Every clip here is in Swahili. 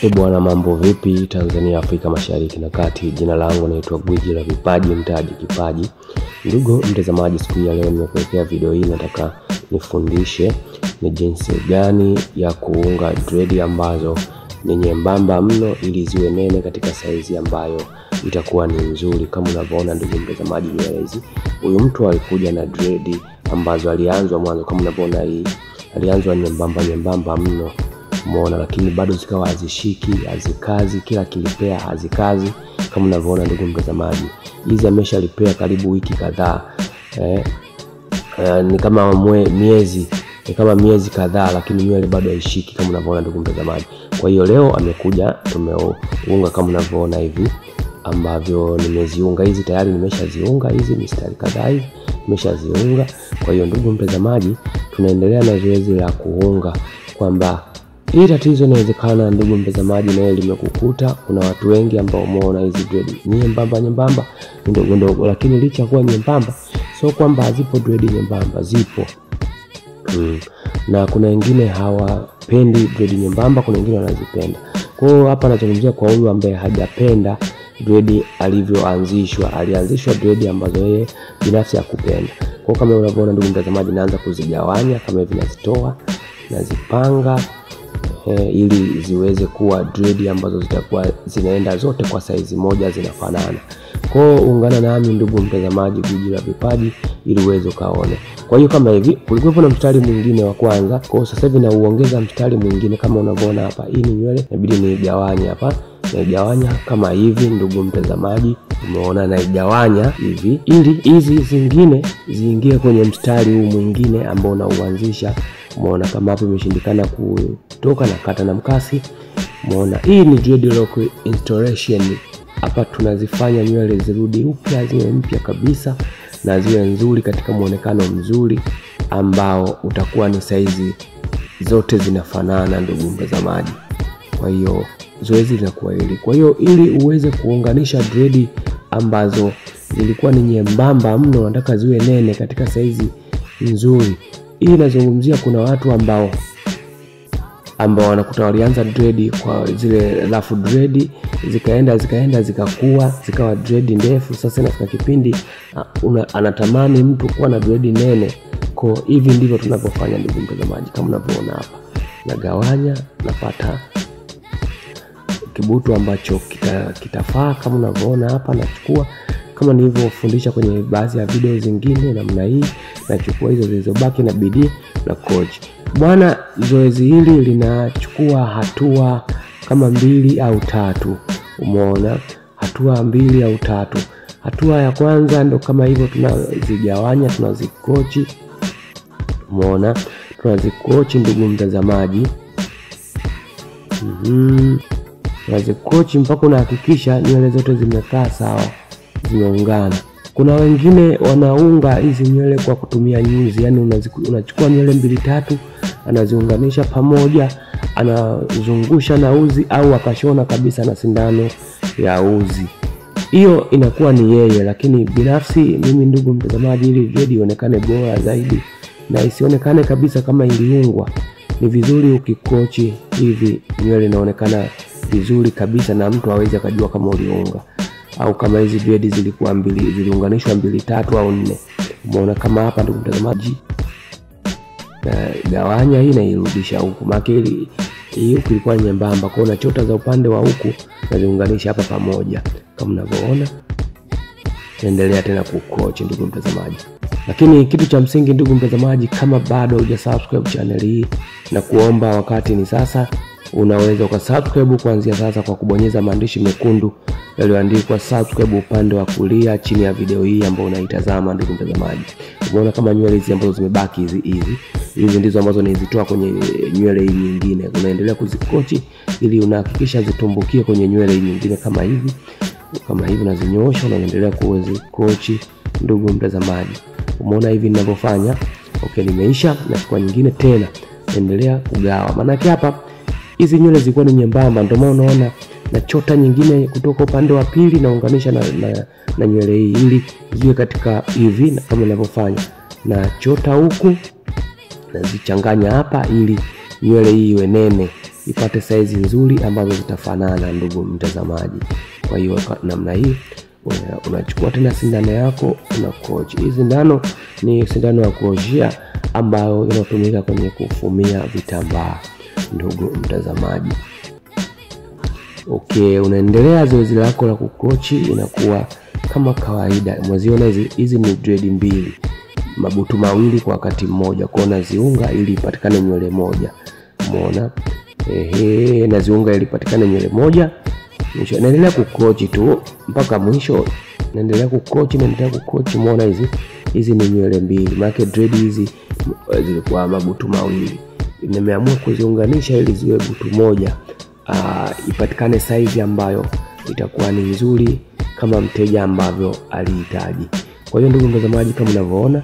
Bwana, mambo vipi Tanzania, Afrika Mashariki na Kati? Jina langu naitwa Gwiji la Vipaji, mtaji kipaji. Ndugu mtazamaji, siku ya leo nimekuletea video hii. Nataka nifundishe ni jinsi gani ya kuunga dread ambazo ni nyembamba mno ili ziwe nene katika saizi ambayo itakuwa ni nzuri. Kama unavyoona ndugu mtazamaji, nywele hizi, huyu mtu alikuja na dread ambazo alianzwa mwanzo, kama unavyoona hii alianzwa nyembamba mno, umeona, lakini bado zikawa hazishiki, hazikazi, kila kilipea hazikazi. Kama unavyoona ndugu mtazamaji, hizi ameshalipea karibu wiki kadhaa, ni kama miezi kadhaa, lakini nywele bado haishiki kama unavyoona ndugu mtazamaji. Kwa hiyo leo amekuja, tumeunga kama unavyoona hivi ambavyo nimeziunga. Hizi tayari nimeshaziunga, hizi mistari kadhaa hivi nimeshaziunga. Kwa hiyo ndugu mtazamaji, tunaendelea na zoezi la kuunga, kwamba hii tatizo inawezekana ndugu mtazamaji na limekukuta. Kuna watu wengi ambao umeona hizi dread nyembamba ndogo, lakini licha kuwa nyembamba sio kwamba hazipo dread nyembamba, zipo. Na kuna wengine hawapendi dread nyembamba, kuna wengine wanazipenda. Kwa hiyo hapa nazungumzia kwa huyu ambaye hajapenda dread alivyoanzishwa. Alianzishwa dread ambazo yeye binafsi hakupenda. Kwa kama unavyoona ndugu mtazamaji, naanza kuzigawanya kama hivi, nazitoa, nazipanga ili ziweze kuwa dread ambazo zitakuwa zinaenda zote kwa size moja, zinafanana. Kwa hiyo ungana nami ndugu mtazamaji, Gwiji la Vipaji, ili uweze kaone. Kwa hiyo kama hivi kulikuwa na mstari mwingine wa kwanza, kwa hiyo sasa hivi na uongeza mstari mwingine kama unavyoona hapa. Hii ni nywele, inabidi niigawanye hapa, naigawanya kama hivi ndugu mtazamaji, umeona, naigawanya hivi ili hizi zingine ziingie kwenye mstari huu mwingine ambao unauanzisha. Umeona kama hapo imeshindikana kutoka, na kata na mkasi. Umeona hii ni dreadlock installation. Hapa tunazifanya nywele zirudi upya, ziwe mpya kabisa na ziwe nzuri katika muonekano mzuri ambao utakuwa ni saizi zote zinafanana ndugu mtazamaji. Kwa hiyo zoezi linakuwa hili. Kwa hiyo ili uweze kuunganisha dread ambazo zilikuwa ni nyembamba mno, nataka ziwe nene katika saizi nzuri. Hii nazungumzia kuna watu ambao wanakuta walianza dread kwa zile rough dread, zikaenda zikakuwa zikawa dread ndefu. Sasa inafika kipindi anatamani mtu kuwa na dread nene. Kwa hivi ndivyo tunapofanya ndugu mtazamaji, kama unavyoona hapa. Nagawanya, napata kibutu ambacho kitafaa kama unavyoona hapa. Nachukua kama nilivyofundisha kwenye baadhi ya video zingine namna hii, nachukua hizo zilizobaki na bidii na coach. Bwana, zoezi hili linachukua hatua kama 2 au 3. Umeona, hatua 2 au 3. Hatua ya kwanza ndo kama hivyo, tunazigawanya, tunazikochi. Umeona, tunazikochi ndugu mtazamaji. Tunazikochi mpaka unahakikisha nywele zote zimekaa sawa, zimeungana. Kuna wengine wanaunga hizi nywele kwa kutumia nyuzi, yani unachukua nywele 2-3 anaziunganisha pamoja, anazungusha na uzi au akashona kabisa na sindano ya uzi. Hiyo inakuwa ni yeye, lakini binafsi mimi ndugu mtazamaji, ili dread ionekane bora zaidi na isionekane kabisa kama iliungwa, ni vizuri ukikochi hivi nywele inaonekana vizuri kabisa na mtu hawezi akajua kama uliunga. Au kama hizi dread zilikuwa ziliunganishwa 2-3 au 4. Umeona kama hapa ndugu mtazamaji, gawanya hii na irudisha huku, maana hii huku ilikuwa nyembamba, kwa hiyo nachota za upande wa huku na ziunganisha hapa pamoja kama unavyoona. Endelea tena kucoach ndugu mtazamaji. Lakini kitu cha msingi ndugu mtazamaji, kama bado hujasubscribe channel hii, na kuomba wakati ni sasa, unaweza ukasubscribe kuanzia sasa kwa kubonyeza maandishi mekundu yaliyoandikwa subscribe upande wa kulia chini ya video hii ambayo unaitazama ndugu mtazamaji. Umeona kama nywele hizi ambazo zimebaki hizi ndizo ambazo nilizitoa kwenye nywele hii nyingine. Unaendelea kuzikochi ili unahakikisha zitumbukie kwenye nywele hii nyingine kama hivi. Kama hivi unazinyoosha, unaendelea kuzikochi ndugu mtazamaji. Umeona hivi ninavyofanya. Okay, nimeisha, nachukua nyingine tena. Endelea kugawa. Maana hapa hizi nywele zilikuwa ni nyembamba, ndio maana unaona nachota nyingine kutoka upande wa pili naunganisha na nywele hii ili ziwe katika hivi, na kama ninavyofanya nachota huku nazichanganya hapa ili nywele hii iwe nene ipate size nzuri ambazo zitafanana ndugu mtazamaji. Kwa hiyo namna hii unachukua tena sindano yako una crochet. Hii sindano ni sindano ya crochet ambayo inatumika kwenye kufumia vitambaa ndugu mtazamaji. Okay, unaendelea zoezi lako la kucrochet, inakuwa kama kawaida. Mwaziona hizi ni dread mbili, mabutu mawili kwa wakati mmoja, kwa naziunga ili ipatikane nywele moja. Umeona? Naziunga ili ipatikane nywele moja. Mwisho naendelea kucrochet tu mpaka mwisho. Naendelea kucrochet. Umeona hizi ni nywele mbili. Maana dread hizi zilikuwa mabutu mawili. Nimeamua kuziunganisha ili ziwe butu moja. Ipatikane size ambayo itakuwa ni nzuri kama mteja ambavyo alihitaji. Kwa hiyo ndugu mtazamaji, kama unavyoona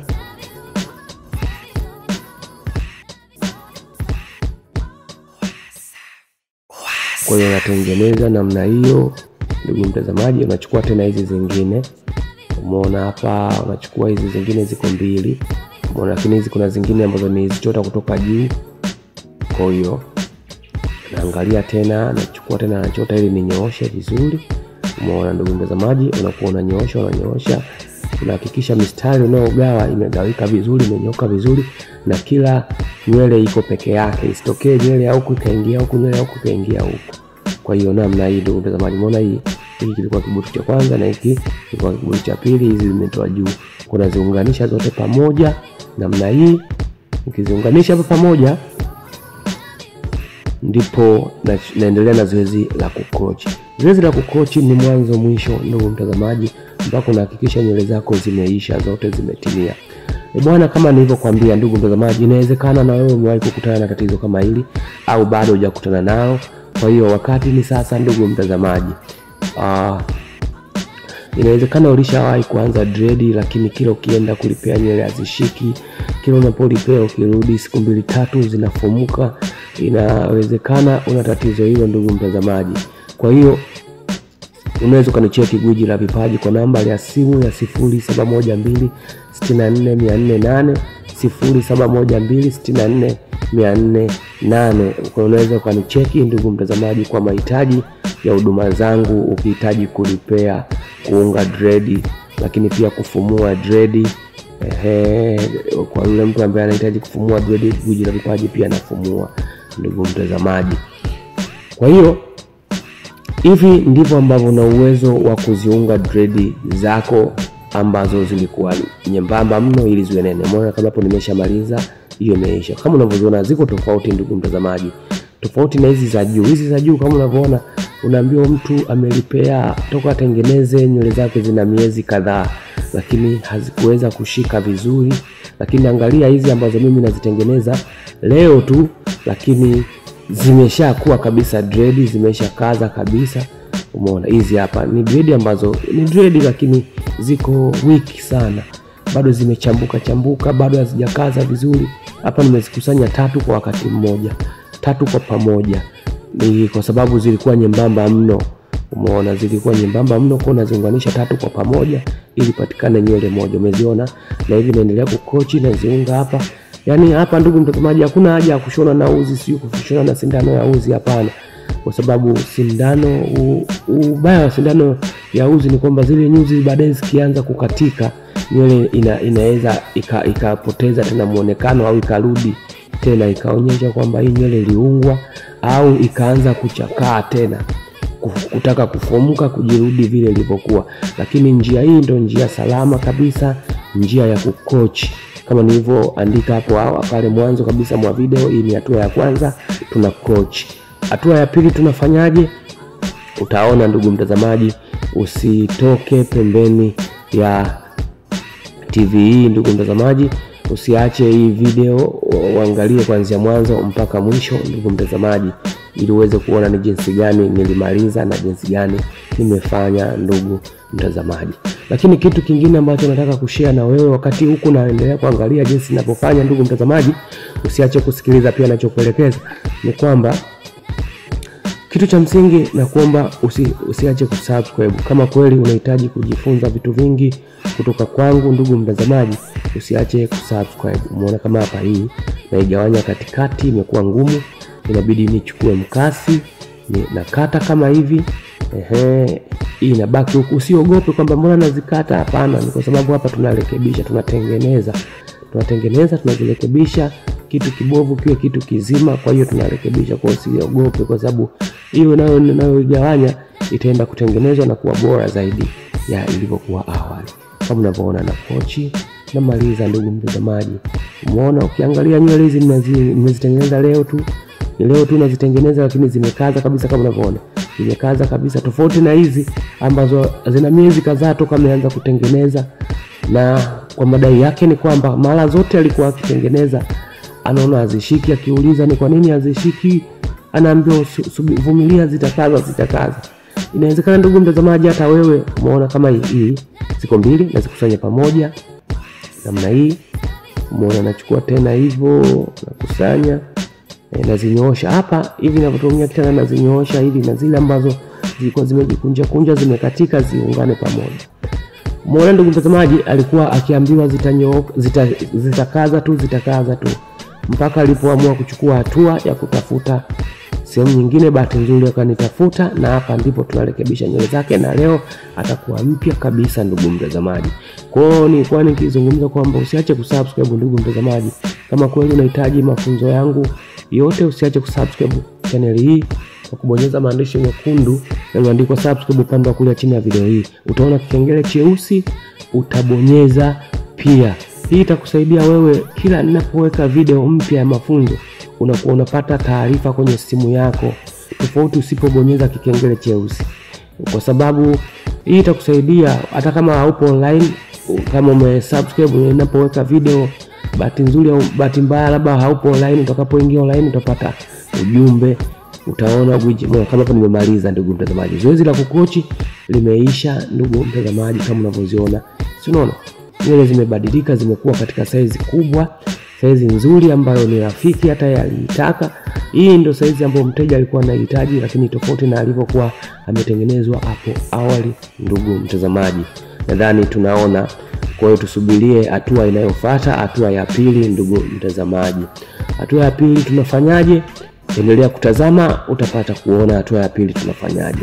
kwa hiyo natengeneza namna hiyo ndugu mtazamaji. Unachukua tena hizi zingine, umeona hapa, unachukua hizi zingine ziko mbili, umeona, lakini hizi kuna zingine ambazo ni zichota kutoka juu. Kwa hiyo naangalia tena, nachukua tena nachota ili ninyooshe vizuri. Umeona ndugu mtazamaji, unakuwa unanyoosha, unahakikisha mistari unaogawa imegawika vizuri, imenyoka vizuri, na kila nywele iko peke yake, isitokee nywele huku ikaingia huku, nywele huku ikaingia huku. Kwa hiyo namna hii ndugu mtazamaji, umeona hii kilikuwa kibutu cha kwanza na hiki kilikuwa kibutu cha pili, hizi zimetoa juu. Kuna ziunganisha zote pamoja namna hii. Ukiziunganisha hapa pamoja ndipo naendelea na zoezi la kucrochet. Zoezi la kucrochet ni mwanzo mwisho ndugu mtazamaji, mpaka unahakikisha nywele zako zimeisha zote, zimetimia. Bwana, kama nilivyokuambia ndugu mtazamaji, inawezekana na wewe umewahi kukutana na tatizo kama hili au bado hujakutana nao. Kwa hiyo wakati ni sasa ndugu mtazamaji. Inawezekana ulishawahi kuanza dread, lakini kila ukienda kulipea nywele hazishiki. Kila unapolipea ukirudi siku 2-3 zinafumuka. Inawezekana una tatizo hilo ndugu mtazamaji. Kwa hiyo unaweza kunicheki Gwiji la Vipaji kwa namba ya simu ya 0712 64408, 0712 64408. Unaweza kunicheki ndugu mtazamaji kwa mahitaji ya huduma zangu. Ukihitaji kulipea, kuunga dread, lakini pia kufumua dread. Kwa yule mtu ambaye anahitaji kufumua dread, Gwiji la Vipaji pia anafumua ndugu mtazamaji. Kwa hiyo hivi ndivyo ambavyo una uwezo wa kuziunga dread zako ambazo zilikuwa nyembamba mno ili ziwe nene. Umeona kama hapo nimeshamaliza, hiyo imeisha. Kama unavyoona ziko tofauti ndugu mtazamaji, tofauti na hizi za juu. Hizi za juu kama unavyoona, unaambiwa mtu amelipea toka atengeneze nywele zake zina miezi kadhaa, lakini hazikuweza kushika vizuri. Lakini angalia hizi ambazo mimi nazitengeneza leo tu, lakini zimeshakuwa kabisa dread, zimeshakaza kabisa. Umeona hizi hapa ni dread ambazo ni dread lakini ziko weak sana, bado zimechambuka, bado hazijakaza vizuri. Hapa nimezikusanya 3 kwa wakati mmoja, 3 kwa pamoja, ni kwa sababu zilikuwa nyembamba mno. Umeona zilikuwa nyembamba mno, kwa naziunganisha 3 kwa pamoja ili patikane nywele moja. Umeziona? Na hivi naendelea kucrochet na ziunga hapa. Yaani hapa ndugu mtazamaji, hakuna haja ya kushona na uzi, sio kushona na sindano ya uzi, hapana. Kwa sababu sindano, ubaya wa sindano ya uzi ni kwamba zile nyuzi baadaye zikianza kukatika, nywele inaweza ikapoteza tena muonekano, au ikarudi tena ikaonyesha kwamba hii nywele iliungwa, au ikaanza kuchakaa tena, kutaka kufumuka, kujirudi vile ilivyokuwa. Lakini njia hii ndio njia salama kabisa, njia ya kucrochet. Kama nilivyoandika hapo pale mwanzo kabisa mwa video, hii ni hatua ya kwanza, tuna crochet. Hatua ya pili tunafanyaje? Utaona ndugu mtazamaji, usitoke pembeni ya TV hii ndugu mtazamaji, usiache hii video, uangalie kuanzia mwanzo mpaka mwisho ndugu mtazamaji, ili uweze kuona ni jinsi gani nilimaliza na jinsi gani nimefanya ndugu mtazamaji. Lakini kitu kingine ambacho nataka kushare na wewe wakati huku naendelea kuangalia jinsi ninavyofanya ndugu mtazamaji, usiache kusikiliza pia ninachokuelekeza, ni kwamba kitu cha msingi na kuomba usiache kusubscribe. Kama kweli unahitaji kujifunza vitu vingi kutoka kwangu ndugu mtazamaji, usiache kusubscribe. Umeona kama hapa hii naigawanya katikati, imekuwa ngumu. inabidi nichukue mkasi nakata kama hivi. Hii inabaki huku. Usiogope kwamba mbona nazikata, hapana, ni kwa sababu hapa tunarekebisha, tunatengeneza, tunazirekebisha kitu kibovu kiwe kitu kizima. Kwa hiyo tunarekebisha, kwa usiogope, kwa sababu hiyo nayo igawanya itaenda kutengenezwa na kuwa bora zaidi ya ilivyokuwa awali. Kama unavyoona na kochi na maliza, ndugu mtazamaji. Umeona, ukiangalia nywele hizi nimezitengeneza leo tu nazitengeneza, lakini zimekaza kabisa. Kama unavyoona zimekaza kabisa, tofauti na hizi ambazo zina miezi kadhaa toka ameanza kutengeneza. Na kwa madai yake ni kwamba mara zote alikuwa akitengeneza anaona hazishiki. Akiuliza ni kwa nini hazishiki, anaambiwa vumilia, zitakaza. Inawezekana ndugu mtazamaji hata wewe umeona kama hii ziko mbili na zikusanya pamoja namna hii. Umeona, nachukua tena hivyo nakusanya nazinyoosha hapa hivi ninavyotumia kitana, nazinyoosha ili na zile ambazo zilikuwa zimejikunja zimekatika ziungane pamoja. Umeona ndugu mtazamaji, alikuwa akiambiwa zitakaza tu mpaka alipoamua kuchukua hatua ya kutafuta sehemu nyingine. Bahati nzuri akanitafuta, na hapa ndipo tunarekebisha nywele zake, na leo atakuwa mpya kabisa ndugu mtazamaji. Kwa hiyo nilikuwa nikizungumza kwamba usiache kusubscribe ndugu mtazamaji. Kama kweli unahitaji mafunzo yangu yote, usiache kusubscribe channel hii kwa kubonyeza maandishi mekundu yaliyoandikwa subscribe upande wa kulia chini ya video hii. Utaona kengele cheusi, utabonyeza pia. Hii itakusaidia wewe kila ninapoweka video mpya ya mafunzo unakuwa unapata taarifa kwenye simu yako, tofauti usipobonyeza kikengele cheusi. Kwa sababu hii itakusaidia hata kama haupo online, kama umesubscribe ninapoweka video, bahati nzuri au bahati mbaya labda haupo online, utakapoingia online utapata ujumbe, utaona kama hapa nimemaliza ndugu mtazamaji. Zoezi la kukochi limeisha ndugu mtazamaji, kama unavyoziona. Si unaona nywele zimebadilika, zimekuwa katika size kubwa, size nzuri ambayo ni rafiki hata yalitaka. Hii ndio size ambayo mteja alikuwa anahitaji, lakini tofauti na alivyokuwa ametengenezwa hapo awali ndugu mtazamaji. Nadhani tunaona. Kwa hiyo tusubirie hatua inayofuata, hatua ya pili ndugu mtazamaji. Hatua ya pili tunafanyaje? Endelea kutazama, utapata kuona hatua ya pili tunafanyaje.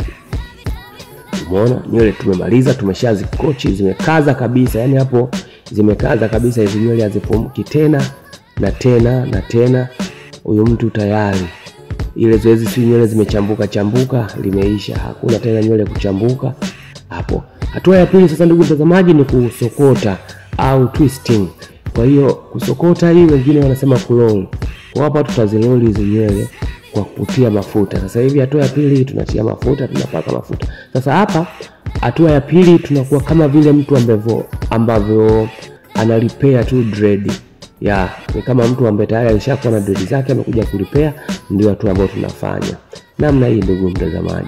Umeona nywele tumemaliza, tumeshazikochi, zimekaza kabisa. Yani hapo zimekaza kabisa, hizo nywele hazipumuki tena na tena. Huyo mtu tayari, ile zoezi si nywele zimechambuka limeisha, hakuna tena nywele kuchambuka hapo. Hatua ya pili sasa ndugu mtazamaji ni kusokota au twisting. Kwa hiyo kusokota hii wengine wanasema kuroll. Kwa hapa tutaziroll hizo nywele kwa kutia mafuta. Sasa hivi hatua ya pili tunatia mafuta, tunapaka mafuta. Sasa hapa hatua ya pili tunakuwa kama vile mtu ambavyo ana repair tu dread. Ni kama mtu ambaye tayari alishakuwa na dread zake amekuja ku repair, ndio hatua ambayo tunafanya. Namna hii ndugu mtazamaji.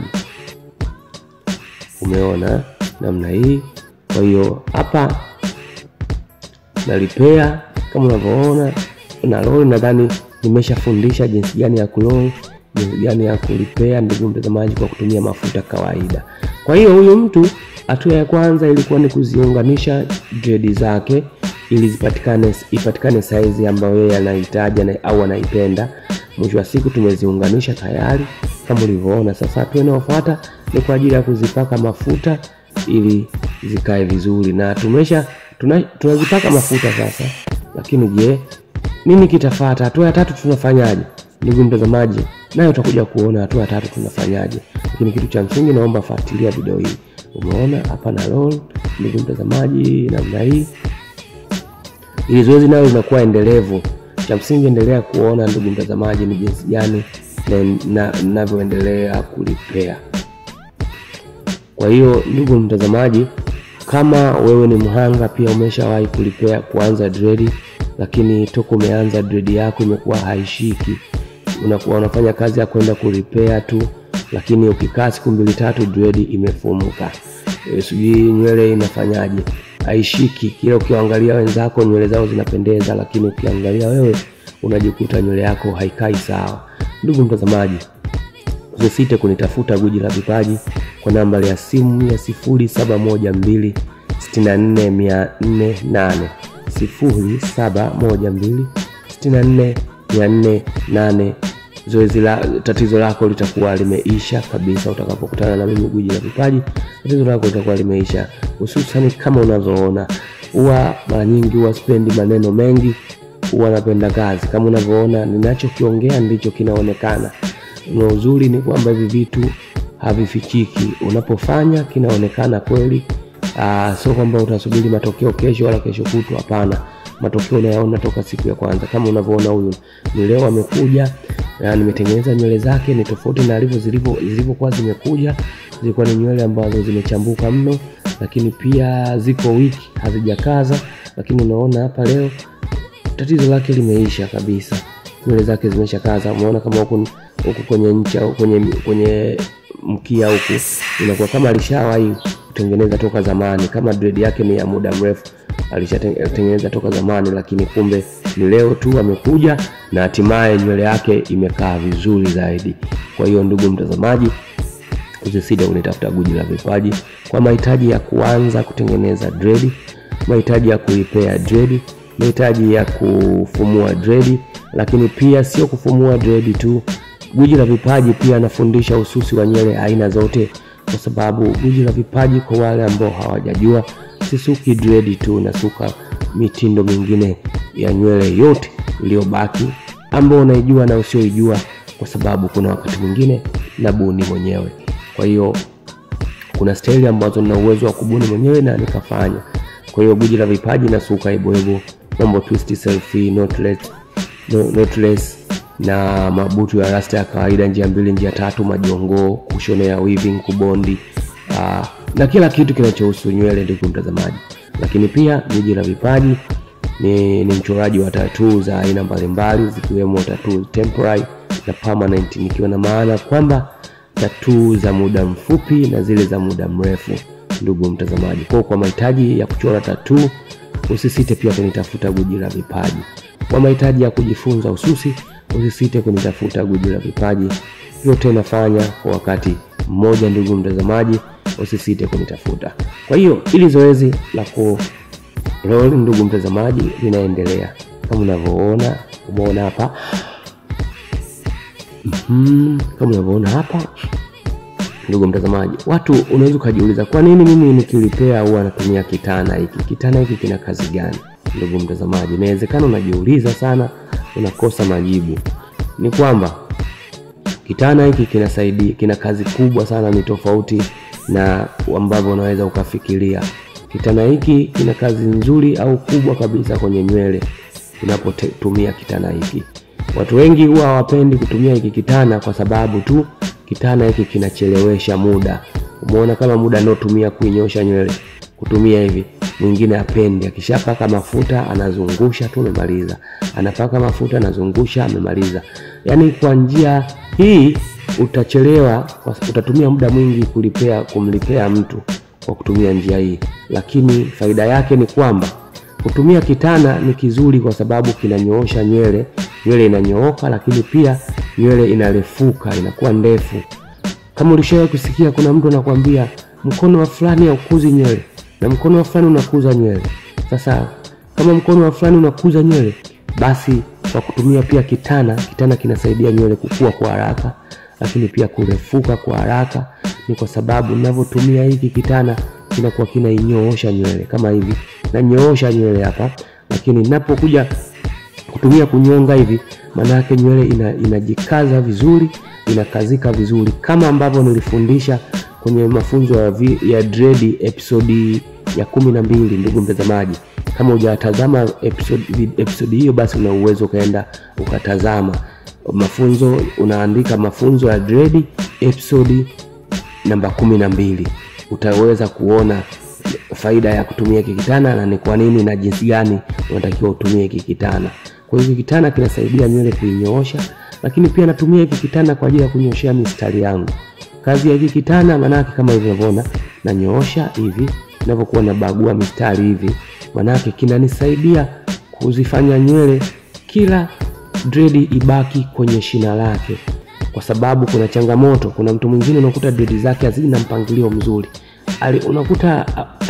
Umeona namna hii. Kwa hiyo hapa na repair kama unavyoona na roll. Nadhani nimeshafundisha jinsi gani ya kuroll, jinsi gani ya kurepair ndugu mtazamaji kwa kutumia mafuta kawaida. Kwa hiyo huyu mtu hatua ya kwanza ilikuwa ni kuziunganisha dread zake ili ipatikane size ambayo yeye anahitaji au anaipenda. Mwisho wa siku tumeziunganisha tayari kama ulivyoona. Sasa hatua inayofuata ni kwa ajili ya kuzipaka mafuta ili zikae vizuri, na tunazipaka mafuta sasa. Lakini je, nini kitafuata? Hatua ya tatu tunafanyaje ndugu mtazamaji? Nayo utakuja kuona hatua ya tatu tunafanyaje. Lakini kitu cha msingi naomba fuatilia video hii. Umeona hapa na roll ndugu mtazamaji namna hii. Ili zoezi nayo linakuwa endelevu. Cha msingi endelea kuona ndugu mtazamaji ni jinsi gani ninavyoendelea kulipea. Kwa hiyo ndugu mtazamaji, kama wewe ni mhanga pia umeshawahi kulipea kuanza dread, lakini toka umeanza dread yako imekuwa haishiki, unakuwa unafanya kazi ya kwenda kurepair tu, lakini ukikaa siku 2-3 dread imefumuka, sijui nywele inafanyaje, haishiki. Kila ukiangalia wenzako nywele zao zinapendeza, lakini ukiangalia wewe unajikuta nywele yako haikai sawa. Ndugu mtazamaji, usisite kunitafuta Gwiji la Vipaji kwa namba ya simu ya 0712 64408, 0712 64408. tatizo lako litakuwa limeisha kabisa. Utakapokutana na mimi Gwiji la Vipaji, tatizo lako litakuwa limeisha. Hususan kama unavyoona, huwa mara nyingi huwa spendi maneno mengi, huwa napenda kazi. Kama unavyoona ninachokiongea ndicho kinaonekana. Na uzuri ni kwamba hivi vitu havifichiki. Unapofanya kinaonekana kweli. Sio kwamba utasubiri matokeo kesho wala kesho kutwa, hapana. Matokeo unayaona toka siku ya kwanza. Kama unavyoona huyu ni leo amekuja, na nimetengeneza nywele zake ni tofauti na zilivyokuwa zimekuja. Zilikuwa ni nywele ambazo zimechambuka mno, lakini pia ziko wiki hazijakaza. Lakini unaona hapa leo tatizo lake limeisha kabisa. Nywele zake zimeshakaza. Umeona kama huko kwenye ncha, kwenye mkia huko inakuwa kama alishawahi kutengeneza toka zamani. Kama dread yake ni ya muda mrefu, alishatengeneza toka zamani, lakini kumbe ni leo tu amekuja na hatimaye nywele yake imekaa vizuri zaidi. Kwa hiyo ndugu mtazamaji, usisite kunitafuta Gwiji la Vipaji kwa mahitaji ya kuanza kutengeneza dread, mahitaji ya kuipea dread, mahitaji ya kufumua dread. Lakini pia sio kufumua dread tu, Gwiji la Vipaji pia anafundisha ususi wa nywele aina zote, kwa sababu Gwiji la Vipaji, kwa wale ambao hawajajua, sisuki dread tu, nasuka mitindo mingine ya nywele yote iliyobaki ambao unaijua na usioijua, kwa sababu kuna wakati mwingine nabuni mwenyewe. Kwa hiyo kuna staili ambazo nina uwezo wa kubuni mwenyewe na nikafanya. Kwa hiyo Gwiji la Vipaji nasuka hebo, mambo twist, selfie, knotless na mabutu ya rasta ya kawaida, njia 2 njia 3, majongo, kushonea, weaving, kubondi, na kila kitu kinachohusu nywele ndugu mtazamaji. Lakini pia Gwiji la Vipaji ni mchoraji wa tattoo za aina mbalimbali, zikiwemo tattoo temporary na permanent, nikiwa na maana kwamba tattoo za muda mfupi na zile za muda mrefu ndugu mtazamaji. Kwa mahitaji ya kuchora tattoo, usisite pia kunitafuta Gwiji la Vipaji. Kwa mahitaji ya kujifunza ususi, usisite kunitafuta Gwiji la Vipaji. Yote nafanya kwa wakati mmoja ndugu mtazamaji, usisite kunitafuta. Kwa hiyo ili zoezi la roll ndugu mtazamaji linaendelea kama unavyoona. Umeona hapa? Kama unavyoona hapa ndugu mtazamaji, watu unaweza kujiuliza kwa nini mimi nikilipea huwa natumia kitana hiki? Kitana hiki kina kazi gani ndugu mtazamaji? Inawezekana unajiuliza sana, unakosa majibu. Ni kwamba kitana hiki kina kazi kubwa sana, ni tofauti na ambavyo unaweza ukafikiria. Kitana hiki kina kazi nzuri au kubwa kabisa kwenye nywele unapotumia kitana hiki. Watu wengi huwa hawapendi kutumia hiki kitana kwa sababu tu kitana hiki kinachelewesha muda. Umeona kama muda anaotumia kuinyosha nywele kutumia hivi, mwingine apendi. Akishapaka mafuta anazungusha tu amemaliza, anapaka mafuta anazungusha amemaliza. Yaani kwa njia hii utachelewa, utatumia muda mwingi kumlipea mtu kwa kutumia njia hii. Lakini faida yake ni kwamba kutumia kitana ni kizuri kwa sababu kinanyoosha nywele inanyooka, lakini pia nywele inarefuka, inakuwa ndefu. Kama ulishawahi kusikia kuna mtu anakuambia mkono wa fulani haukuzi nywele na mkono wa fulani unakuza nywele. Sasa kama mkono wa fulani unakuza nywele, basi kwa kutumia pia kitana kinasaidia nywele kukua kwa haraka, lakini pia kurefuka kwa haraka. Ni kwa sababu ninavyotumia hiki kitana kinakuwa kinainyoosha nywele kama hivi, na nyoosha nywele hapa, lakini ninapokuja kutumia kunyonga hivi, maana yake nywele inajikaza vizuri, inakazika vizuri, kama ambavyo nilifundisha kwenye mafunzo ya dread episode ya 12 ndugu mtazamaji. Kama hujatazama episode hiyo, basi una uwezo kaenda ukatazama mafunzo, unaandika mafunzo ya dread episode namba 12, utaweza kuona faida ya kutumia kitana na ni kwa nini na jinsi gani unatakiwa utumie kitana. Kwa hiyo kitana kinasaidia nywele kuinyoosha, lakini pia natumia hiki kitana kwa ajili ya kunyoshea mistari yangu. Kazi ya hiki kitana maana yake kama hivi unavyoona, nanyoosha hivi, ninapokuwa nabagua mistari hivi, maana yake kinanisaidia kuzifanya nywele kila dread ibaki kwenye shina lake. Kwa sababu kuna changamoto, kuna mtu mwingine unakuta dread zake hazina mpangilio mzuri. Unakuta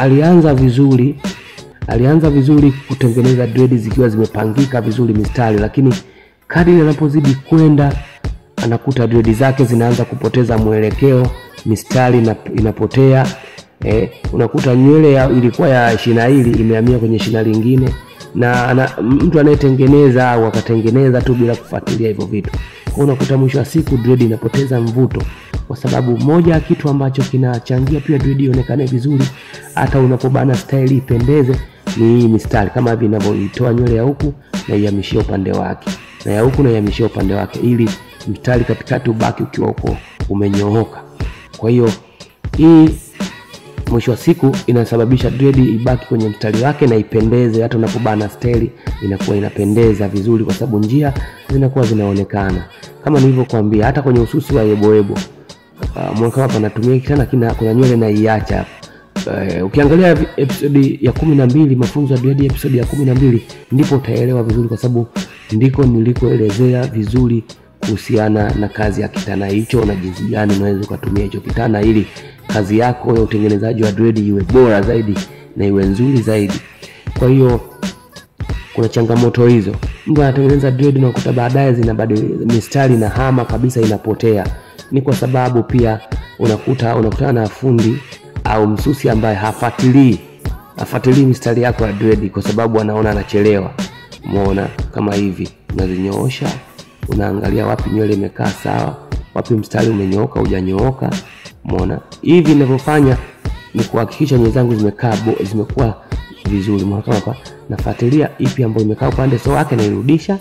alianza vizuri kutengeneza dread zikiwa zimepangika vizuri mistari, lakini kadri anapozidi kwenda anakuta dread zake zinaanza kupoteza mwelekeo, mistari inapotea. Unakuta nywele ilikuwa ya shina hili imehamia kwenye shina lingine, na mtu anayetengeneza au akatengeneza tu bila kufuatilia hivyo vitu. Kwa unakuta mwisho wa siku dread inapoteza mvuto, kwa sababu moja ya kitu ambacho kinachangia pia dread ionekane vizuri hata unapobana style ipendeze ni hii mistari, kama hivi ninavyoitoa nywele ya huku na ihamishia upande wake, na ya huku na ihamishia upande wake, ili mstari katikati ubaki ukiwa uko umenyooka. Kwa hiyo hii mwisho wa siku inasababisha dread ibaki kwenye mstari wake na ipendeze, hata unapobana style inakuwa inapendeza vizuri, kwa sababu njia zinakuwa zinaonekana. Kama nilivyokuambia, hata kwenye ususi wa yeboyebo mwaka hapa natumia kitana kuna nywele na iacha. Ukiangalia episode ya 12, mafunzo ya dread episode ya 12, ndipo utaelewa vizuri, kwa sababu ndiko nilikoelezea vizuri kuhusiana na kazi ya kitana hicho na jinsi gani unaweza kutumia hicho kitana ili kazi yako ya utengenezaji wa dread iwe bora zaidi na iwe nzuri zaidi. Kwa hiyo kuna changamoto hizo. Mtu anatengeneza dread na kukuta baadaye zinabadilika, mistari na hama kabisa inapotea. Ni kwa sababu pia unakutana na fundi au msusi ambaye hafuatilii mistari yako ya dread, kwa sababu anaona anachelewa. Umeona kama hivi, unazinyoosha, unaangalia wapi nywele imekaa sawa, wapi mstari umenyooka hujanyooka. Umeona hivi ninavyofanya ni kuhakikisha nywele zangu zimekuwa vizuri. Umeona kama hapa nafuatilia ipi ambayo imekaa upande sawa wake, nairudisha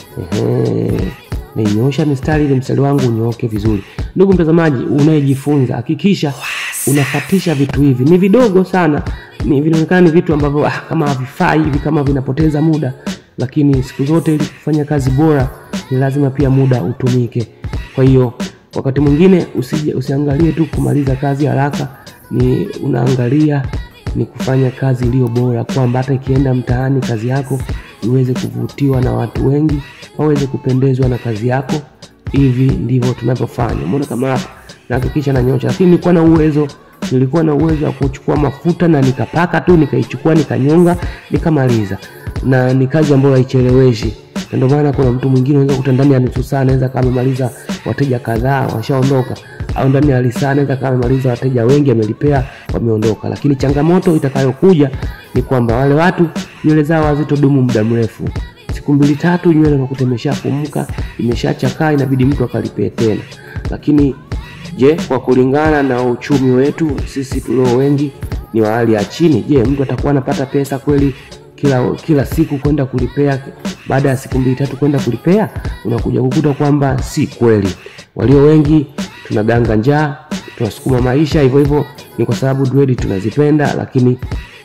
nainyoosha mistari ili mstari wangu unyooke vizuri. Ndugu mtazamaji unayejifunza, hakikisha unafatisha vitu hivi. Ni vidogo sana, ni vinaonekana ni vitu ambavyo kama havifai hivi, kama vinapoteza muda, lakini siku zote ili kufanya kazi bora ni lazima pia muda utumike. Kwa hiyo wakati mwingine usiangalie tu kumaliza kazi haraka, ni unaangalia ni kufanya kazi iliyo bora, kwamba hata ikienda mtaani kazi yako iweze kuvutiwa na watu wengi, waweze kupendezwa na kazi yako. Hivi ndivyo tunavyofanya. Umeona kama hapa nahakikisha nanyosha, lakini nilikuwa na uwezo wa kuchukua mafuta na nikapaka tu, nikaichukua nikanyonga nikamaliza, na ni kazi ambayo haicheleweshi. Ndio maana kuna mtu mwingine anaweza kukuta ndani ya nusu saa anaweza kama amemaliza wateja kadhaa washaondoka, au ndani ya saa anaweza kama amemaliza wateja wengi amelipea wameondoka. Lakini changamoto itakayokuja ni kwamba wale watu nywele zao hazitodumu muda mrefu. Siku 2-3 nywele unakuta imeshafumuka, imeshachakaa, inabidi mtu akalipie tena. Lakini je, kwa kulingana na uchumi wetu sisi tulio wengi ni wa hali ya chini, je, mtu atakuwa anapata pesa kweli kila siku kwenda kulipea, baada ya siku 2-3 kwenda kulipea? Unakuja kukuta kwamba si kweli. Walio wengi tunaganga njaa, tunasukuma maisha hivyo hivyo. Ni kwa sababu dread tunazipenda, lakini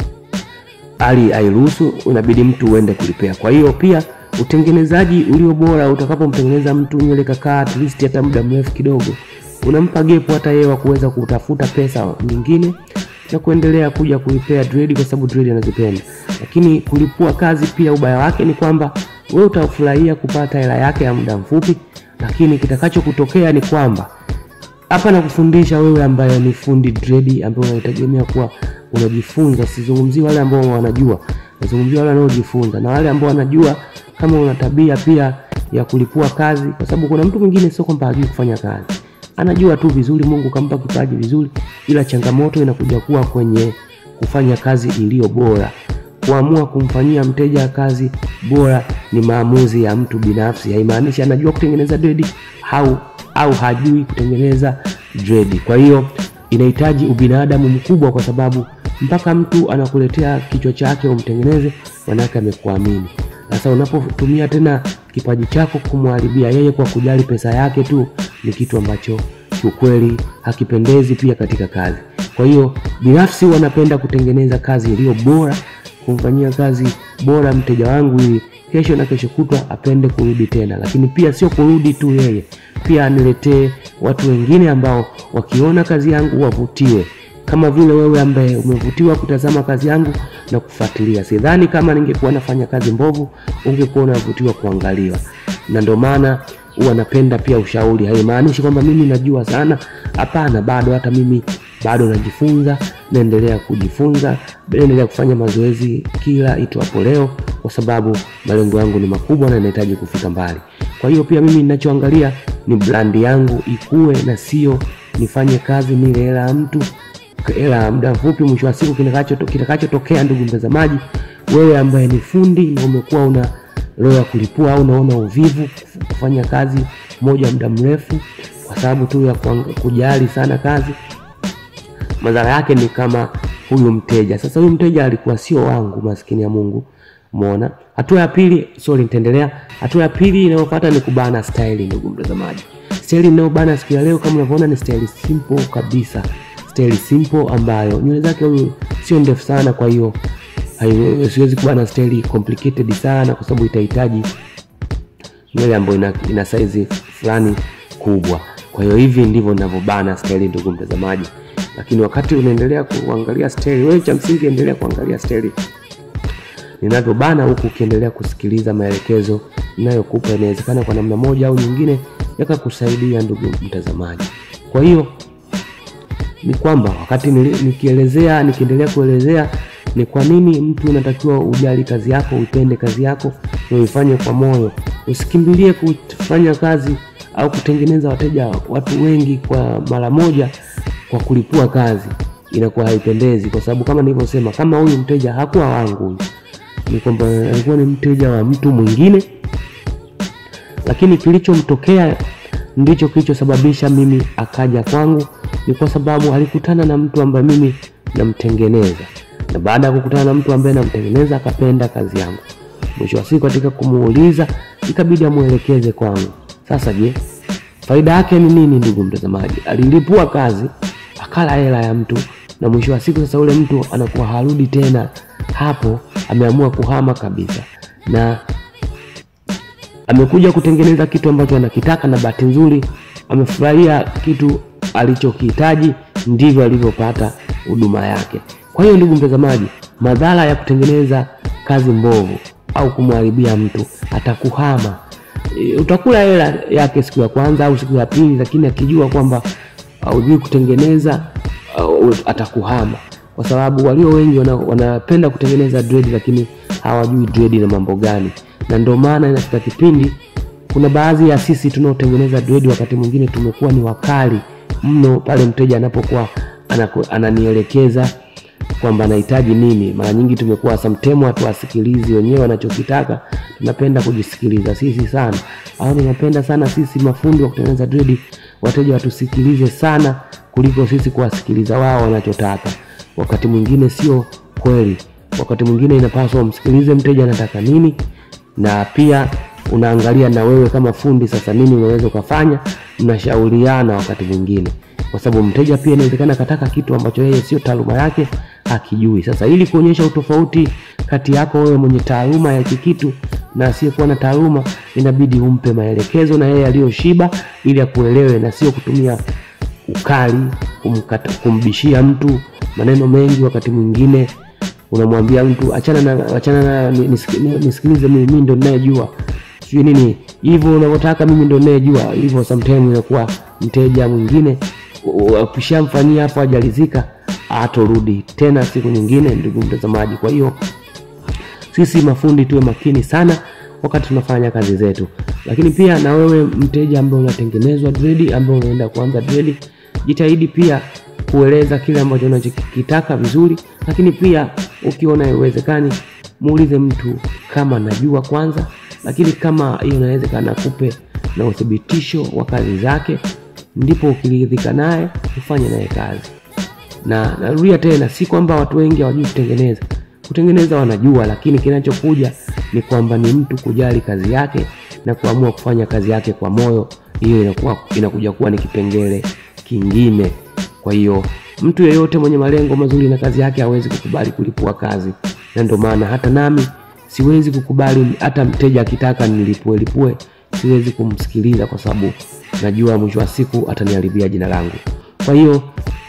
hali hairuhusu, unabidi mtu uende kulipea. Kwa hiyo pia utengenezaji ulio bora, utakapomtengeneza mtu nywele kakaa at least hata muda mrefu kidogo, unampa gap hata yeye wa kuweza kutafuta pesa nyingine na kuendelea kuja kulipea dread, kwa sababu dread anazipenda. Lakini kulipua kazi pia ubaya wake ni kwamba wewe utafurahia kupata hela yake ya muda mfupi, lakini kitakacho kutokea ni kwamba hapa na kufundisha wewe ambaye ni fundi dread, ambaye unategemea kuwa unajifunza. Sizungumzi wale ambao wanajua, nazungumzia wale wanaojifunza, na wale ambao wanajua kama una tabia pia ya kulipua kazi, kwa sababu kuna mtu mwingine sio kwamba hajui kufanya kazi, anajua tu vizuri, Mungu kampa kipaji vizuri, ila changamoto inakuja kuwa kwenye kufanya kazi iliyo bora. Kuamua kumfanyia mteja kazi bora ni maamuzi ya mtu binafsi. Haimaanishi anajua kutengeneza dread au hajui kutengeneza dread. Kwa hiyo inahitaji ubinadamu mkubwa, kwa sababu mpaka mtu anakuletea kichwa chake umtengeneze, manake amekuamini. Sasa unapotumia tena kipaji chako kumharibia yeye kwa kujali pesa yake tu, ni kitu ambacho kiukweli hakipendezi pia katika kazi. Kwa hiyo binafsi wanapenda kutengeneza kazi iliyo bora, kumfanyia kazi bora mteja wangu ili kesho na kesho kutwa apende kurudi tena. Lakini pia sio kurudi tu yeye, pia aniletee watu wengine ambao wakiona kazi yangu wavutiwe, kama vile wewe ambaye umevutiwa kutazama kazi yangu na kufuatilia. Sidhani kama ningekuwa nafanya kazi mbovu ungekuwa unavutiwa kuangaliwa. Na ndio maana huwa napenda pia ushauri. Haimaanishi kwamba mimi najua sana, hapana, bado hata mimi bado najifunza, naendelea kujifunza, naendelea kufanya mazoezi kila itwapo leo, kwa sababu malengo yangu ni makubwa na ninahitaji kufika mbali. Kwa hiyo pia mimi ninachoangalia ni brand yangu ikue, na sio nifanye kazi nile hela ya mtu, hela muda mfupi, mwisho wa siku kitakachotokea ndugu mtazamaji, wewe ambaye ni fundi na umekuwa una roho ya kulipua au unaona uvivu kufanya kazi moja muda mrefu kwa sababu tu ya kujali sana kazi, madhara yake ni kama huyu mteja. Sasa huyu mteja alikuwa sio wangu, maskini ya Mungu. Umeona? Hatua ya pili, nitaendelea. Hatua ya pili inayofuata ni kubana style ndugu mtazamaji. Style ninayobana siku ya leo kama unavyoona ni style simple kabisa. Style simple ambayo nywele zake huyu sio ndefu sana, kwa hiyo siwezi kubana style complicated sana kwa sababu itahitaji nywele ambayo ina size fulani kubwa. Kwa hiyo hivi ndivyo ninavyobana style ndugu mtazamaji. Lakini wakati unaendelea kuangalia style, wewe cha msingi endelea kuangalia style ninavyobana, huku ukiendelea kusikiliza maelekezo ninayokupa. Inawezekana kwa namna moja au nyingine yakakusaidia ndugu mtazamaji. Kwa hiyo ni kwamba wakati nikiendelea kuelezea ni kwa nini mtu unatakiwa ujali kazi yako, upende kazi yako na uifanye kwa moyo. Usikimbilie kufanya kazi au kutengeneza watu wengi kwa mara moja kwa kulipua kazi. Inakuwa haipendezi, kwa sababu kama nilivyosema, kama huyu mteja hakuwa wangu, ni kwamba alikuwa ni mteja wa mtu mwingine, lakini kilichomtokea ndicho kilichosababisha mimi akaja kwangu. Ni kwa sababu alikutana na mtu ambaye mimi namtengeneza, na baada ya kukutana na mtu ambaye namtengeneza akapenda kazi yangu. Mwisho wa siku katika kumuuliza ikabidi amuelekeze kwangu. Sasa je, faida yake ni nini ndugu mtazamaji? Alilipua kazi, akala hela ya mtu, na mwisho wa siku sasa ule mtu anakuwa harudi tena hapo, ameamua kuhama kabisa, na amekuja kutengeneza kitu ambacho anakitaka, na bahati nzuri amefurahia kitu alichokihitaji, ndivyo alivyopata huduma yake. Kwa hiyo ndugu mtazamaji, madhara ya kutengeneza kazi mbovu au kumharibia mtu, atakuhama. Utakula hela yake siku ya kwanza au siku ya pili, lakini akijua kwamba hujui kutengeneza atakuhama. Kwa sababu walio wengi wanapenda kutengeneza dread, lakini hawajui dread na mambo gani. Na ndio maana inafika kipindi kuna baadhi ya sisi tunaotengeneza dread wakati mwingine tumekuwa ni wakali mno pale mteja anapokuwa ananielekeza kwamba anahitaji nini. Mara nyingi tumekuwa sometimes watu wasikilizi wenyewe wanachokitaka, tunapenda kujisikiliza sisi sana. Au tunapenda sana sisi mafundi wa kutengeneza dread wateja watusikilize sana kuliko sisi kuwasikiliza wao wanachotaka. Wakati mwingine sio kweli. Wakati mwingine inapaswa umsikilize mteja anataka nini, na pia unaangalia na wewe kama fundi sasa nini unaweza kufanya, mnashauriana wakati mwingine. Kwa sababu mteja pia inawezekana kataka kitu ambacho yeye sio taaluma yake, hakijui. Sasa ili kuonyesha utofauti kati yako wewe mwenye taaluma ya kitu na asiyekuwa na taaluma, inabidi umpe maelekezo na yeye aliyoshiba ili akuelewe, na sio kutumia ukali kumbishia mtu maneno mengi. Wakati mwingine unamwambia mtu achana na nisikilize mimi ndio ninayejua sio nini hivyo unavyotaka, mimi ndio ninayejua hivyo. Sometimes inakuwa mteja mwingine ukishamfanyia hapo ajalizika, atorudi tena siku nyingine ndugu mtazamaji. Kwa hiyo sisi mafundi tuwe makini sana wakati tunafanya kazi zetu. Lakini pia na wewe mteja ambaye unatengenezwa dread, ambaye unaenda kuanza dread, jitahidi pia kueleza kile ambacho unachokitaka vizuri. Lakini pia ukiona haiwezekani, muulize mtu kama anajua kwanza, lakini kama hiyo inawezekana kupe na uthibitisho wa kazi zake, ndipo ukiridhika naye ufanye naye kazi. Na narudia tena, si kwamba watu wengi hawajui kutengeneza wanajua, lakini kinachokuja ni kwamba ni mtu kujali kazi yake na kuamua kufanya kazi yake kwa moyo. Hiyo inakuja kuwa ni kipengele kingine. Kwa hiyo mtu yeyote mwenye malengo mazuri na kazi yake hawezi kukubali kulipua kazi, na ndio maana hata nami siwezi kukubali hata mteja akitaka nilipue, siwezi kumsikiliza kwa sababu najua mwisho wa siku ataniharibia jina langu. Kwa hiyo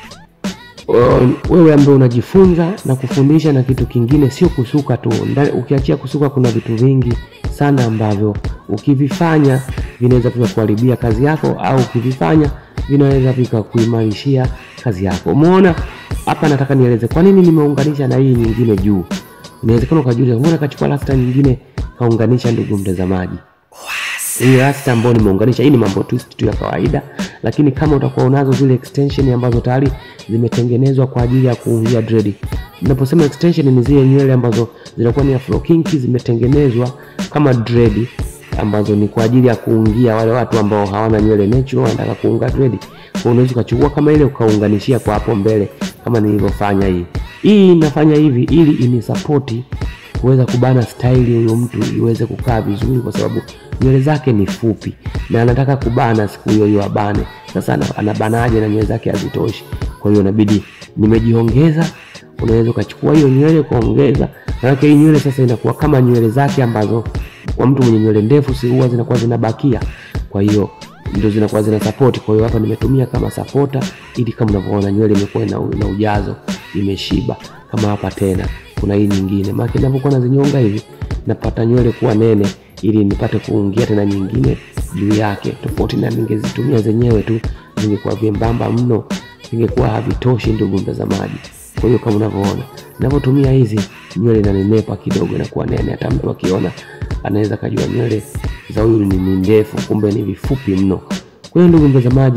wewe ambaye unajifunza na kufundisha, na kitu kingine sio kusuka tu. Ukiachia kusuka, kuna vitu vingi sana ambavyo ukivifanya vinaweza kukuharibia kazi yako, au ukivifanya vinaweza vikakuimarishia kazi yako. Umeona hapa, nataka nieleze kwa nini nimeunganisha na hii nyingine juu. Inawezekana ukajiuliza mbona kachukua rasta nyingine kaunganisha, ndugu mtazamaji. hii rasta ambayo nimeunganisha, hii ni mambo twist tu ya kawaida. Lakini kama utakuwa unazo zile extension ambazo tayari zimetengenezwa kwa ajili ya kuungia dread. Ninaposema extension ni zile nywele ambazo zinakuwa ni afro kinky, zimetengenezwa kama dread ambazo ni kwa ajili ya kuungia wale watu ambao hawana nywele natural wanataka kuunga dread. Kwa unaweza kuchukua kama ile ukaunganishia kwa hapo mbele kama nilivyofanya hii. Hii nafanya hivi ili inisupport kuweza kubana style huyo mtu iweze kukaa vizuri, kwa sababu nywele zake ni fupi na anataka kubana siku hiyo abane. Sasa anabanaje na nywele zake hazitoshi? Kwa hiyo inabidi nimejiongeza. Unaweza ukachukua hiyo nywele kuongeza, maana hii nywele sasa inakuwa kama nywele zake ambazo kwa mtu mwenye nywele ndefu si huwa zinakuwa zinabakia. Kwa hiyo ndio zinakuwa zina support. Kwa hiyo hapa nimetumia kama supporter ili kama unavyoona nywele imekuwa na ujazo, imeshiba. Kama hapa tena kuna hii nyingine, maana ninapokuwa nazinyonga hivi napata nywele kuwa nene ili nipate kuungia tena nyingine juu yake, tofauti na ningezitumia zenyewe tu zingekuwa vyembamba mno, zingekuwa havitoshi ndugu mtazamaji. Kwa hiyo kama unavyoona ninapotumia hizi nywele inanenepa kidogo na kuwa nene, hata mtu akiona anaweza kujua nywele za huyu ni ndefu kumbe ni vifupi mno. Kwa hiyo ndugu mtazamaji,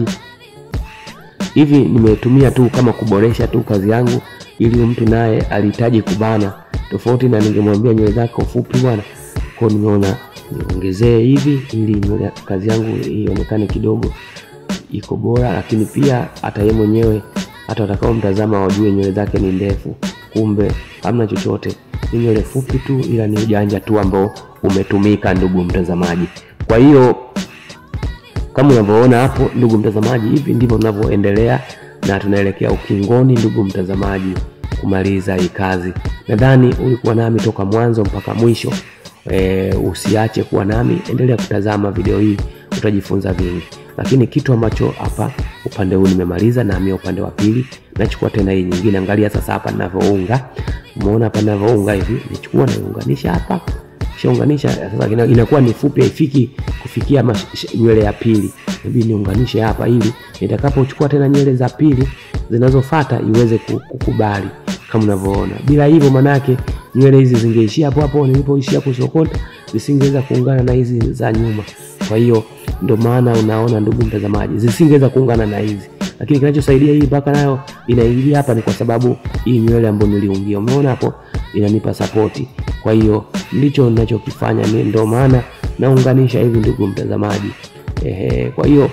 hivi nimetumia tu kama kuboresha tu kazi yangu ili mtu naye alihitaji kubana, tofauti na ningemwambia nywele zako fupi bwana. Kwa hiyo nimeona niongezee hivi ili nywele kazi yangu ionekane kidogo iko bora, lakini pia hata yeye mwenyewe hata atakao mtazama wajue nywele zake ni ndefu kumbe hamna chochote, ni nywele fupi tu, ila ni ujanja tu ambao umetumika ndugu mtazamaji. Kwa hiyo kama unavyoona hapo ndugu mtazamaji, hivi ndivyo tunavyoendelea na tunaelekea ukingoni ndugu mtazamaji kumaliza hii kazi. Nadhani ulikuwa nami toka mwanzo mpaka mwisho. Usiache kuwa nami, endelea kutazama video hii, utajifunza vingi. Lakini kitu ambacho hapa upande huu nimemaliza, na mimi upande wa pili nachukua tena hii nyingine. Angalia sasa hapa ninavyounga. Umeona hapa ninavyounga hivi, nichukua na unganisha hapa. Kishaunganisha sasa inakuwa ni fupi, haifiki kufikia nywele ya pili. Inabidi niunganishe hapa ili nitakapochukua tena nywele za pili zinazofuata iweze kukubali kama unavyoona. Bila hivyo manake nywele hizi zingeishia hapo hapo nilipoishia kusokota, zisingeweza kuungana na hizi za nyuma. Kwa hiyo ndio maana unaona ndugu mtazamaji zisingeweza kuungana na hizi. Lakini kinachosaidia hii mpaka nayo inaingia hapa ni kwa sababu hii nywele ambayo niliungia, umeona hapo, inanipa support. Kwa hiyo ndicho ninachokifanya, ndio maana naunganisha hivi ndugu mtazamaji. Kwa hiyo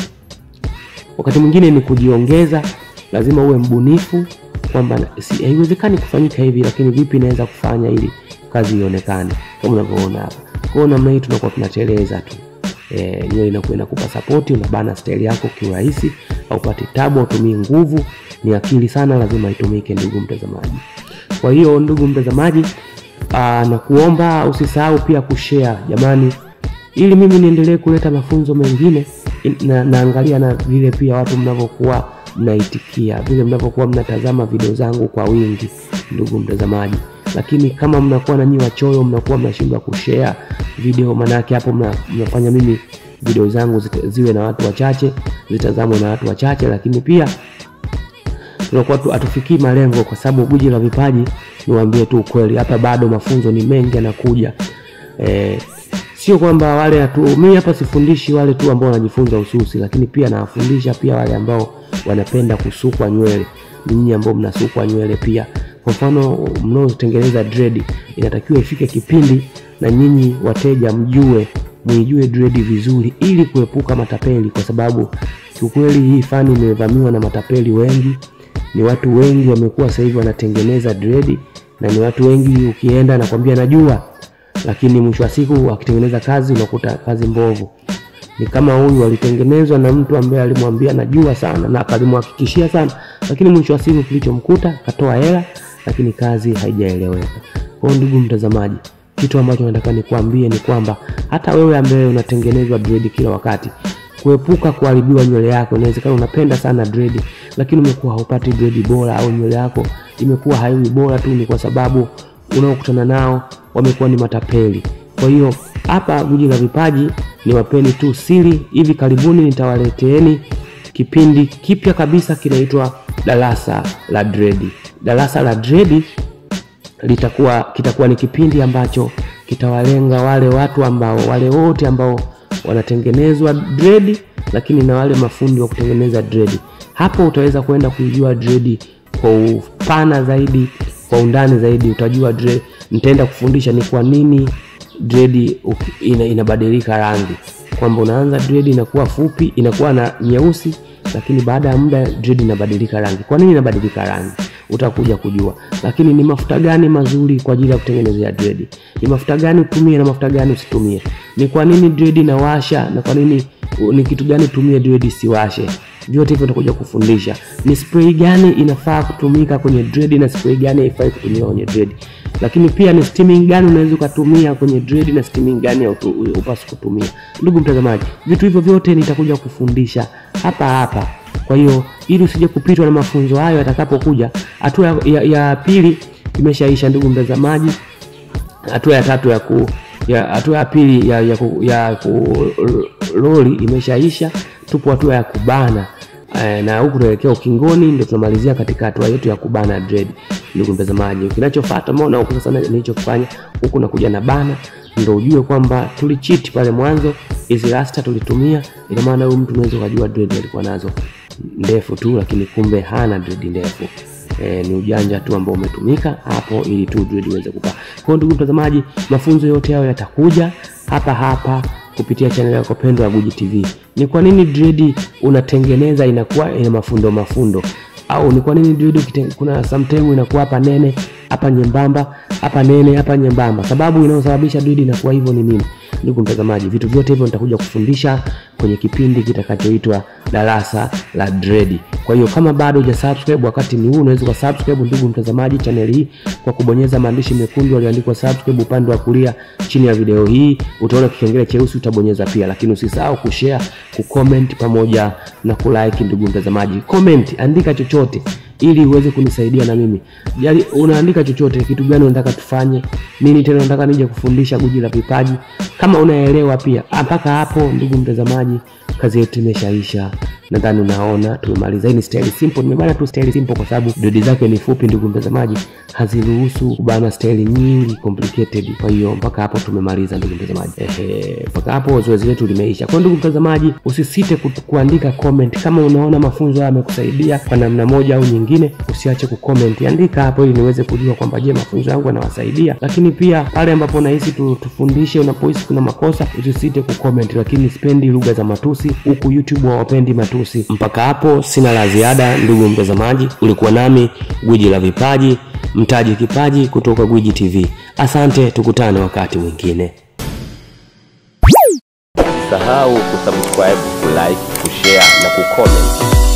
wakati mwingine ni kujiongeza, lazima uwe mbunifu kwamba haiwezekani kufanyika hivi, lakini vipi naweza kufanya ili kazi ionekane kama unavyoona hapa. Kwa namna hii tunakuwa tunateleza tu. Nywele inakuwa inakupa support, unabana style yako kiurahisi, haupati tabu, utumii nguvu, ni akili sana lazima itumike ndugu mtazamaji. Kwa hiyo ndugu mtazamaji, na kuomba usisahau pia kushare jamani, ili mimi niendelee kuleta mafunzo mengine. Naangalia na vile pia watu mnavyokuwa mnaitikia, vile mnavyokuwa mnatazama video zangu kwa wingi ndugu mtazamaji. Lakini kama mnakuwa na nyiwa choyo, mnakuwa mnashindwa kushare video, manake hapo mnafanya mimi video zangu ziwe na watu wachache, zitazamwe na watu wachache. Lakini pia tunakuwa hatufikii malengo, kwa sababu Guji la Vipaji, niwaambie tu ukweli, hapa bado mafunzo ni mengi yanakuja. Sio kwamba wale tu mimi hapa sifundishi wale tu ambao wanajifunza ususi, lakini pia nawafundisha pia wale ambao wanapenda kusukwa nywele. Ninyi ambao mnasukwa nywele pia, kwa mfano mnaotengeneza dread, inatakiwa ifike kipindi na nyinyi wateja mjue dread vizuri ili kuepuka matapeli, kwa sababu kiukweli hii fani imevamiwa na matapeli wengi. Ni watu wengi wamekuwa sasa hivi wanatengeneza dread, na ni watu wengi ukienda na kwambia najua, lakini mwisho wa siku akitengeneza kazi unakuta kazi mbovu. Ni kama huyu alitengenezwa na mtu ambaye alimwambia najua sana na akalimhakikishia sana, lakini mwisho wa siku kilichomkuta katoa hela lakini kazi haijaeleweka. Kwa ndugu mtazamaji, kitu ambacho nataka nikwambie ni kwamba hata wewe ambaye unatengenezwa dread kila wakati, kuepuka kuharibiwa nywele yako. Inawezekana unapenda sana dread lakini umekuwa haupati dread bora, au nywele yako imekuwa haiwi bora tu ni kwa sababu unaokutana nao wamekuwa ni matapeli. Kwa hiyo hapa Guji la Vipaji niwapeni tu siri, hivi karibuni nitawaleteeni kipindi kipya kabisa kinaitwa Darasa la Dread. Darasa la Dread kitakuwa ni kipindi ambacho kitawalenga wale watu ambao, wale wote ambao wanatengenezwa dread, lakini na wale mafundi wa kutengeneza dread. Hapo utaweza kwenda kujua dread kwa upana zaidi, kwa undani zaidi. Utajua dread, nitaenda kufundisha ni kwa nini dread inabadilika rangi, kwamba unaanza dread inakuwa fupi, inakuwa na nyeusi, lakini baada ya muda dread inabadilika rangi. Kwa nini inabadilika rangi? Utakuja kujua. Lakini ni mafuta gani mazuri kwa ajili ya kutengenezea dread? Ni mafuta gani utumie na mafuta gani usitumie? Ni kwa nini dread inawasha na kwa nini ni kitu gani tumie dread isiwashe? Vyote hivyo nitakuja kufundisha. Ni spray gani inafaa kutumika kwenye dread na spray gani haifai kutumika kwenye dread. Lakini pia ni steaming gani unaweza kutumia kwenye dread na steaming gani upaswi kutumia. Ndugu mtazamaji, vitu hivyo vyote nitakuja kufundisha hapa. Kwa hiyo ili usije kupitwa na mafunzo hayo atakapokuja. Hatua ya pili imeshaisha ndugu mtazamaji. Hatua ya tatu hatua ya pili ya lori imeshaisha. Tupo hatua ya kubana, na huku tunaelekea ukingoni, ndio tunamalizia katika hatua yetu ya kubana dread. Ndugu mtazamaji, kinachofuata mbona huko sasa nilichofanya huku nakuja na bana, ndio ujue kwamba tulicheat pale mwanzo. Hizi rasta tulitumia, ina maana huyu mtu unaweza kujua dread alikuwa nazo ndefu tu, lakini kumbe hana dread ndefu. Ni ujanja tu ambao umetumika hapo ili tu dread iweze kupaa. Kwa ndugu mtazamaji, mafunzo yote hayo yatakuja hapa kupitia channel yako pendwa ya Gwiji TV. Ni kwa nini dread unatengeneza inakuwa ina mafundo, au ni kwa nini dread kuna sometimes inakuwa hapa nene, hapa nyembamba, hapa nene, hapa nyembamba? Sababu inayosababisha dread inakuwa hivyo ni nini? Ndugu mtazamaji, vitu vyote hivyo nitakuja kufundisha kwenye kipindi kitakachoitwa Darasa la Dread. Kwa hiyo kama bado hujasubscribe, wakati ni huu, unaweza kusubscribe ndugu mtazamaji channel hii kwa kubonyeza maandishi mekundu yaliyoandikwa subscribe upande wa kulia chini ya video hii. Utaona kikengele cheusi, utabonyeza pia. Lakini usisahau kushare, kucomment pamoja na kulike. Ndugu mtazamaji, comment, andika chochote ili uweze kunisaidia na mimi. Yaani unaandika chochote, kitu gani unataka tufanye, nini tena unataka nije kufundisha Gwiji la Vipaji. Kama unaelewa pia. Mpaka hapo ndugu mtazamaji, kazi yetu imeshaisha. Nadhani unaona tumemaliza. Hii ni style simple. Nimebana tu style simple kwa sababu dread zake ni fupi ndugu mtazamaji, haziruhusu kubana style nyingi complicated. Kwa hiyo mpaka hapo tumemaliza ndugu mtazamaji. Mpaka hapo zoezi letu limeisha. Kwa ndugu mtazamaji, usisite kuandika comment kama unaona mafunzo haya yamekusaidia kwa namna moja au nyingine. Usiache kucomment, andika hapo ili niweze kujua kwamba je, mafunzo yangu yanawasaidia. Lakini pia pale ambapo unahisi tufundishe, unapohisi kuna makosa, usisite kucomment. Lakini sipendi lugha za matusi, huku YouTube hawapendi matusi. Mpaka hapo sina la ziada ndugu mtazamaji. Ulikuwa nami Gwiji la Vipaji, mtaji kipaji kutoka Gwiji TV. Asante, tukutane wakati mwingine. Usisahau kusubscribe, kulike, kushare na kucomment.